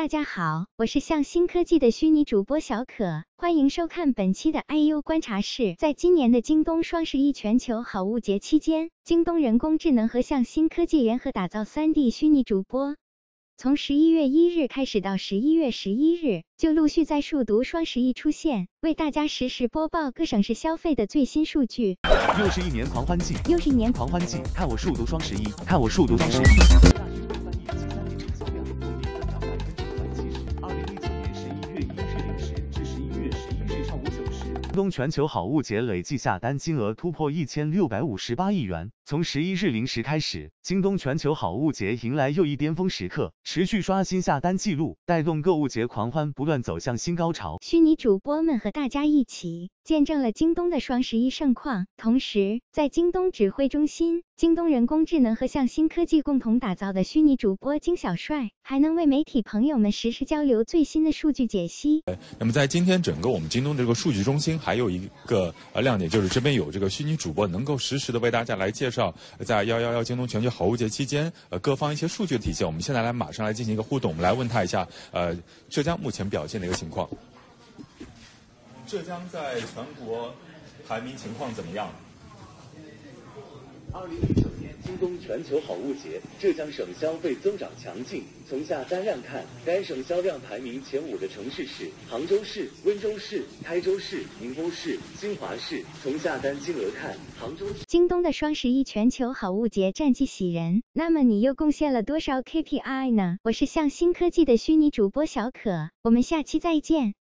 大家好，我是向新科技的虚拟主播小可，欢迎收看本期的 IU 观察室。在今年的京东双11全球好物节期间，京东人工智能和向新科技联合打造 3D 虚拟主播。从11月1日开始到11月11日，就陆续在数独双11出现，为大家实时播报各省市消费的最新数据。 又是一年狂欢季， 又是一年狂欢季，看我数独双11，看我数独双11。京东全球好物节累计下单金额突破1658亿元。从11日0时开始，京东全球好物节迎来又一巅峰时刻，持续刷新下单记录，带动购物节狂欢不断走向新高潮。 虚拟主播们和大家一起见证了京东的双11盛况。同时，在京东指挥中心，京东人工智能和向新科技共同打造的虚拟主播金小帅，还能为媒体朋友们实时交流最新的数据解析。 那么在今天整个我们京东这个数据中心，还有一个亮点，就是这边有这个虚拟主播能够实时的为大家来介绍在111京东全球好物节期间各方一些数据的体现。我们现在马上来进行一个互动，我们来问他一下浙江目前表现的一个情况。浙江在全国排名情况怎么样 ？2019年京东全球好物节，浙江省消费增长强劲。从下单量看，该省销量排名前5的城市是杭州市、温州市、台州市、宁波市、新华市。从下单金额看，杭州市。 京东的双11全球好物节战绩喜人，那么你又贡献了多少 KPI 呢？我是向新科技的虚拟主播小可，我们下期再见。